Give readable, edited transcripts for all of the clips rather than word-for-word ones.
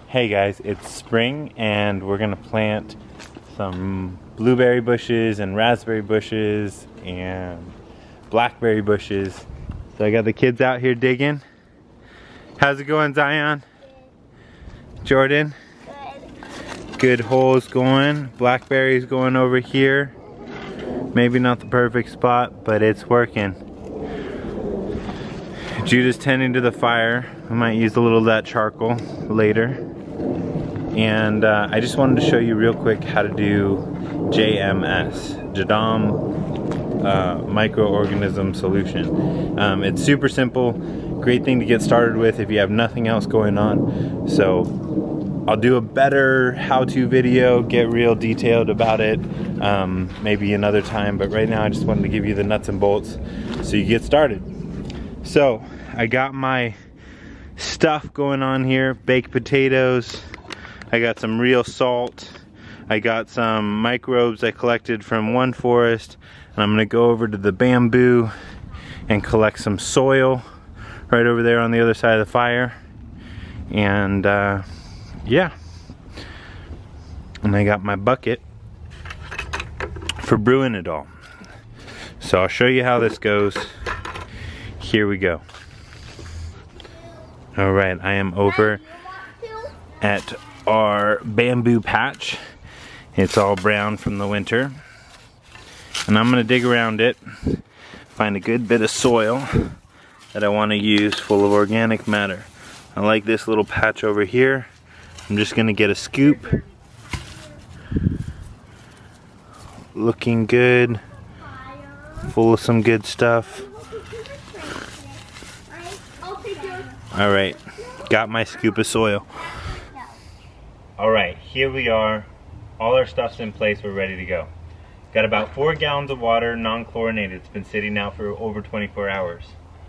Hey guys, it's spring and we're gonna plant some blueberry bushes and raspberry bushes and blackberry bushes. So I got the kids out here digging. How's it going, Zion? Jordan? Good holes going. Blackberries going over here. Maybe not the perfect spot, but it's working. Judah's tending to the fire. I might use a little of that charcoal later. And I just wanted to show you real quick how to do JMS JADAM microorganism solution. It's super simple, great thing to get started with if you have nothing else going on. So I'll do a better how-to video, get real detailed about it, maybe another time, but right now I just wanted to give you the nuts and bolts so you get started. So I got my stuff going on here, baked potatoes, I got some real salt, I got some microbes I collected from one forest, and I'm gonna go over to the bamboo and collect some soil right over there on the other side of the fire. And yeah, and I got my bucket for brewing it all. So I'll show you how this goes. Here we go. All right, I am over at our bamboo patch. It's all brown from the winter. And I'm gonna dig around it, find a good bit of soil that I wanna use full of organic matter. I like this little patch over here. I'm just gonna get a scoop. Looking good, full of some good stuff. All right, got my scoop of soil. All right, here we are. All our stuff's in place, we're ready to go. Got about 4 gallons of water, non-chlorinated. It's been sitting now for over 24 hours.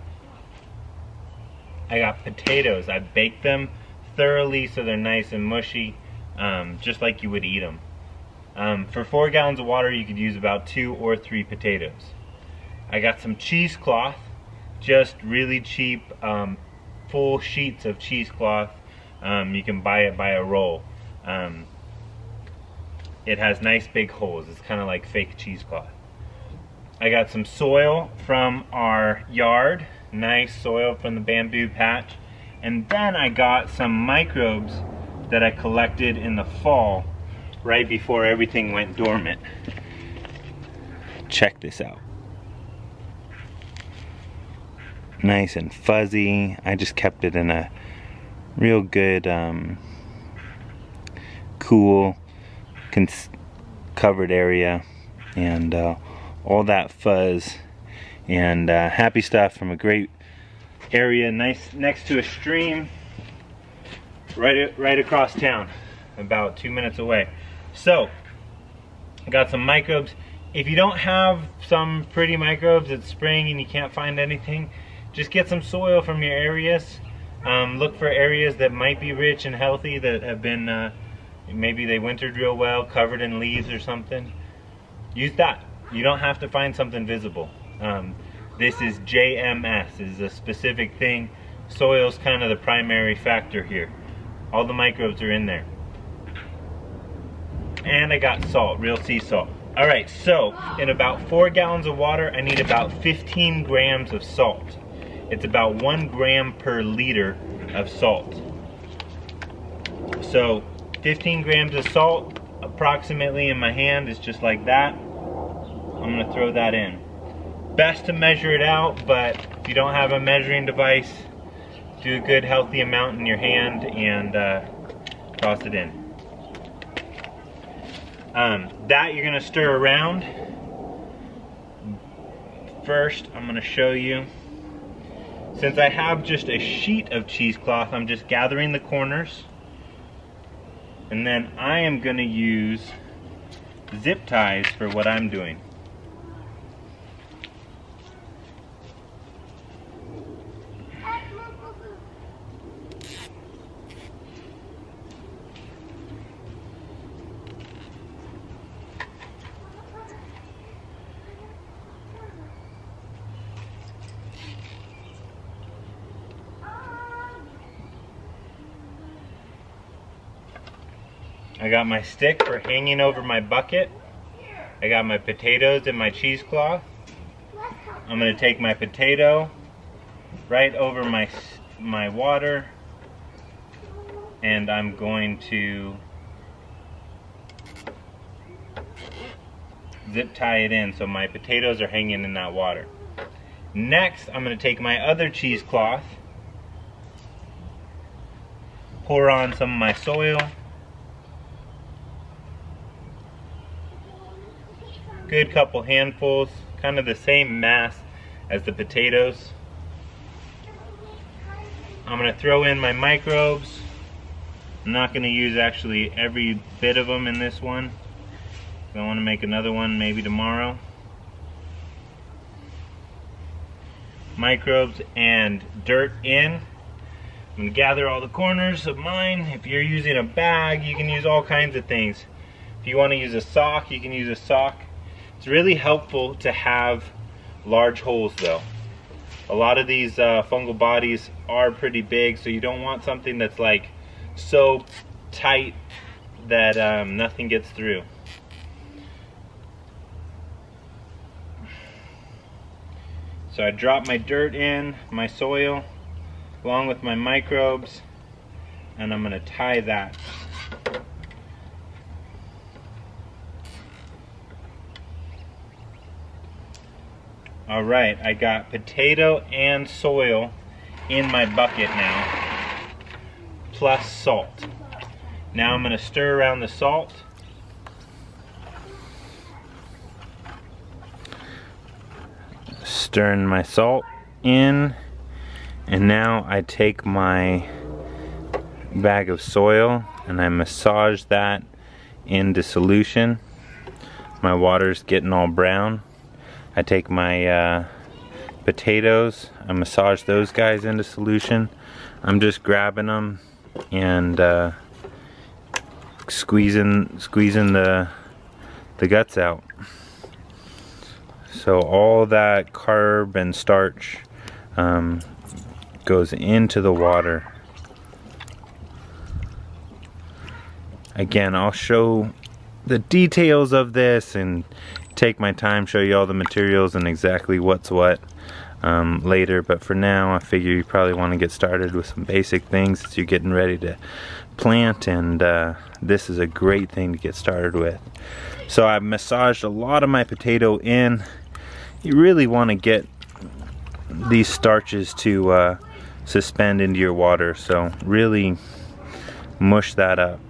I got potatoes. I baked them thoroughly so they're nice and mushy, just like you would eat them. For 4 gallons of water, you could use about 2 or 3 potatoes. I got some cheesecloth, just really cheap, full sheets of cheesecloth. You can buy it by a roll. It has nice big holes. It's kind of like fake cheesecloth. I got some soil from our yard, nice soil from the bamboo patch, and then I got some microbes that I collected in the fall right before everything went dormant. Check this out. Nice and fuzzy. I just kept it in a real good cool covered area, and all that fuzz and happy stuff from a great area, nice next to a stream right across town, about 2 minutes away. So I got some microbes. If you don't have some pretty microbes, it's spring and you can't find anything, just get some soil from your areas. Look for areas that might be rich and healthy, that have been maybe they wintered real well, covered in leaves or something. Use that. You don't have to find something visible. This is JMS, this is a specific thing. Soil's kind of the primary factor here. All the microbes are in there. And I got salt, real sea salt. Alright, so in about 4 gallons of water, I need about 15 grams of salt. It's about 1 gram per liter of salt. So 15 grams of salt approximately in my hand is just like that. I'm gonna throw that in. Best to measure it out, but if you don't have a measuring device, do a good healthy amount in your hand and toss it in. That you're gonna stir around. First, I'm gonna show you. Since I have just a sheet of cheesecloth, I'm just gathering the corners. And then I am gonna use zip ties for what I'm doing. I got my stick for hanging over my bucket. I got my potatoes in my cheesecloth. I'm going to take my potato right over my water, and I'm going to zip tie it in so my potatoes are hanging in that water. Next, I'm going to take my other cheesecloth, pour on some of my soil, good couple handfuls, kind of the same mass as the potatoes. I'm going to throw in my microbes. I'm not going to use actually every bit of them in this one. I want to make another one maybe tomorrow. Microbes and dirt in. I'm going to gather all the corners of mine. If you're using a bag, you can use all kinds of things. If you want to use a sock, you can use a sock. It's really helpful to have large holes though. A lot of these fungal bodies are pretty big, so you don't want something that's like so tight that nothing gets through. So I drop my dirt in, my soil, along with my microbes, and I'm going to tie that. Alright, I got potato and soil in my bucket now, plus salt. Now I'm going to stir around the salt. Stirring my salt in, and now I take my bag of soil and I massage that into solution. My water's getting all brown. I take my potatoes, I massage those guys into solution. I'm just grabbing them and squeezing the guts out. So all that carb and starch goes into the water. Again, I'll show the details of this and take my time, show you all the materials and exactly what's what later, but for now I figure you probably want to get started with some basic things as you're getting ready to plant, and this is a great thing to get started with. So I've massaged a lot of my potato in. You really want to get these starches to suspend into your water, so really mush that up.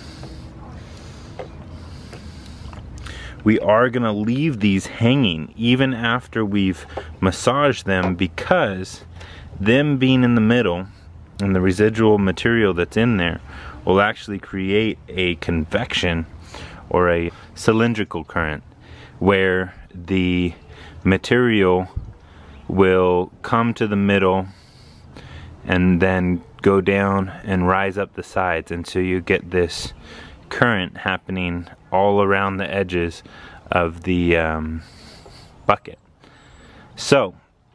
We are going to leave these hanging even after we've massaged them, because them being in the middle and the residual material that's in there will actually create a convection or a cylindrical current where the material will come to the middle and then go down and rise up the sides, and so you get this current happening all around the edges of the bucket. So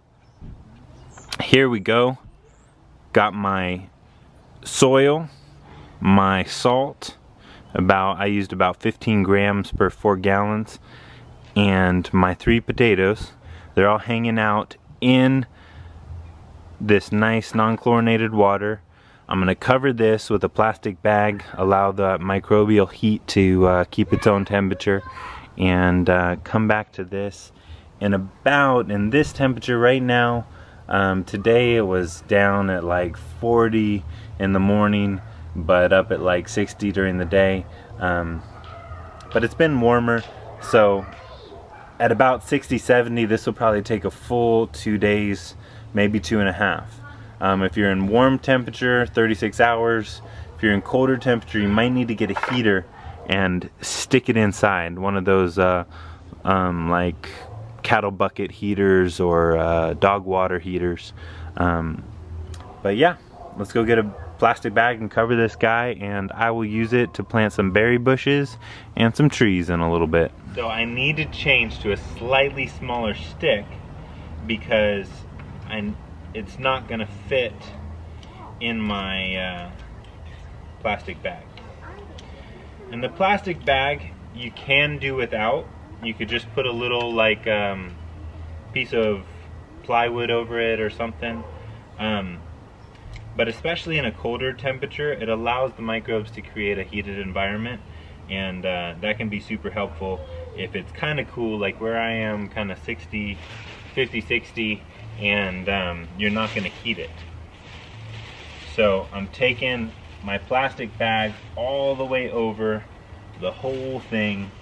here we go. Got my soil, my salt, I used about 15 grams per 4 gallons, and my 3 potatoes. They're all hanging out in this nice non-chlorinated water. I'm going to cover this with a plastic bag, allow the microbial heat to keep its own temperature, and come back to this in this temperature right now. Today it was down at like 40 in the morning, but up at like 60 during the day. But it's been warmer, so at about 60, 70, this will probably take a full 2 days, maybe 2.5. If you're in warm temperature, 36 hours. If you're in colder temperature, you might need to get a heater and stick it inside. One of those like cattle bucket heaters or dog water heaters. But yeah, let's go get a plastic bag and cover this guy, and I will use it to plant some berry bushes and some trees in a little bit. So I need to change to a slightly smaller stick because it's not going to fit in my plastic bag. And the plastic bag you can do without. You could just put a little like piece of plywood over it or something. But especially in a colder temperature, it allows the microbes to create a heated environment, and that can be super helpful if it's kind of cool, like where I am, kind of 50, 60, and you're not going to heat it. So I'm taking my plastic bag all the way over the whole thing.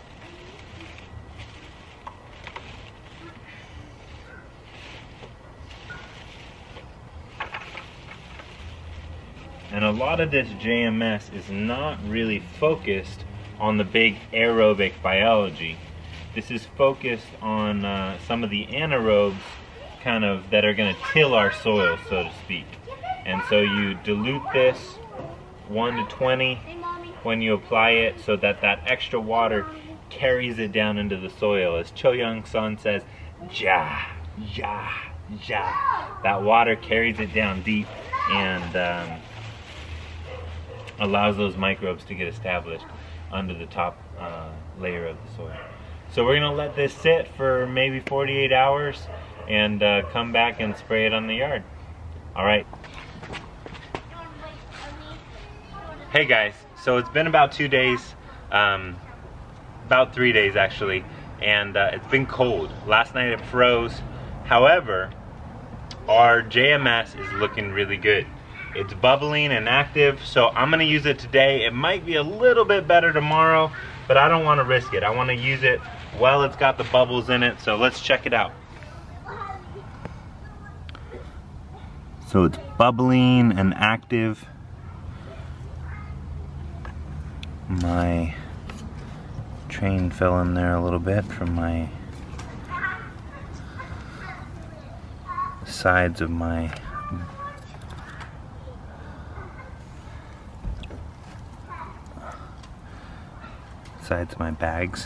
And a lot of this JMS is not really focused on the big aerobic biology. This is focused on some of the anaerobes kind of that are going to till our soil, so to speak. And so you dilute this 1 to 20 when you apply it, so that that extra water carries it down into the soil. As Cho Young-San says, ja, ja, ja. That water carries it down deep and allows those microbes to get established under the top layer of the soil. So we're going to let this sit for maybe 48 hours and come back and spray it on the yard. Alright. Hey guys, so it's been about 2 days, about 3 days actually, and it's been cold. Last night it froze. However, our JMS is looking really good. It's bubbling and active, so I'm gonna use it today. It might be a little bit better tomorrow, but I don't wanna risk it. I wanna use it while it's got the bubbles in it, so let's check it out. So it's bubbling and active. My train fell in there a little bit from my sides of my bags.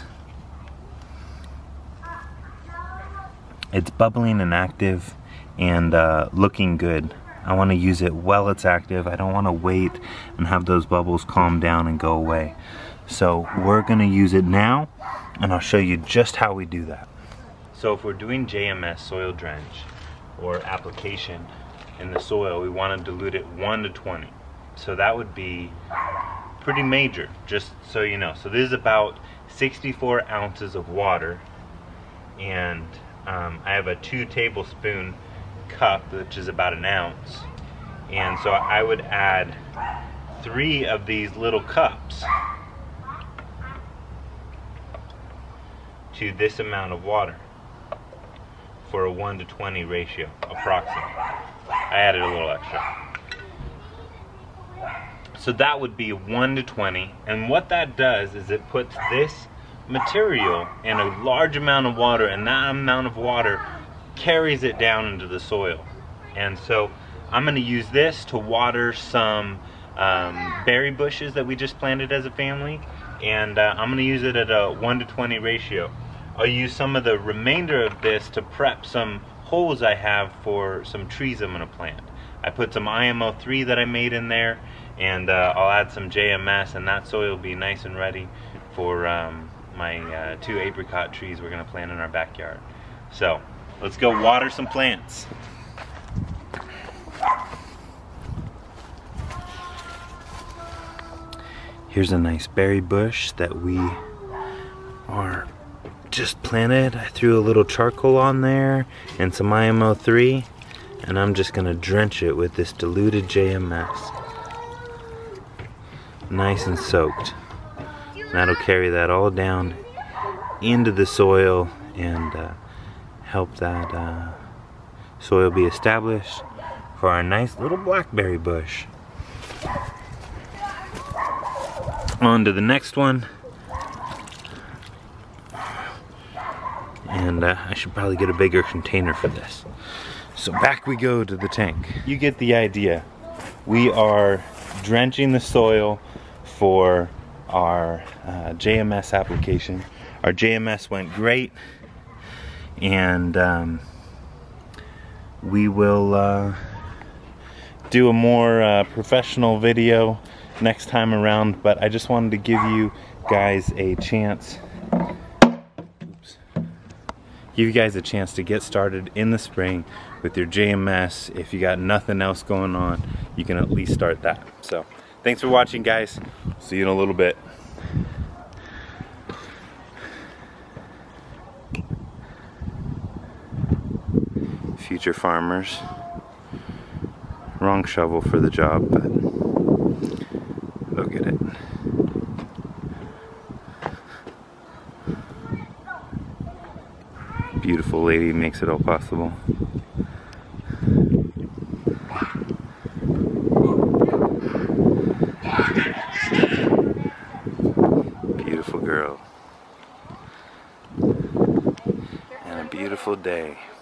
It's bubbling and active and looking good. I want to use it while it's active. I don't want to wait and have those bubbles calm down and go away. So we're going to use it now, and I'll show you just how we do that. So if we're doing JMS soil drench or application in the soil, we want to dilute it 1 to 20. So that would be pretty major, just so you know. So this is about 64 ounces of water, and I have a 2 tablespoon cup, which is about 1 ounce, and so I would add 3 of these little cups to this amount of water for a 1 to 20 ratio, approximately. I added a little extra. So that would be 1 to 20, and what that does is it puts this material in a large amount of water, and that amount of water carries it down into the soil. And so I'm going to use this to water some berry bushes that we just planted as a family, and I'm going to use it at a 1 to 20 ratio. I'll use some of the remainder of this to prep some holes I have for some trees I'm going to plant. I put some IMO3 that I made in there, and I'll add some JMS, and that soil will be nice and ready for my 2 apricot trees we're going to plant in our backyard. So let's go water some plants. Here's a nice berry bush that we are just planted. I threw a little charcoal on there and some IMO3, and I'm just gonna drench it with this diluted JMS. Nice and soaked. That'll carry that all down into the soil and help that soil be established for our nice little blackberry bush. On to the next one. And I should probably get a bigger container for this. So back we go to the tank. You get the idea. We are drenching the soil for our JMS application. Our JMS went great, and we will do a more professional video next time around, but I just wanted to give you guys a chance. Give you guys a chance to get started in the spring with your JMS. If you got nothing else going on, you can at least start that. So thanks for watching, guys. See you in a little bit. Future farmers. Wrong shovel for the job, but they'll get it. Beautiful lady makes it all possible. Beautiful girl. And a beautiful day.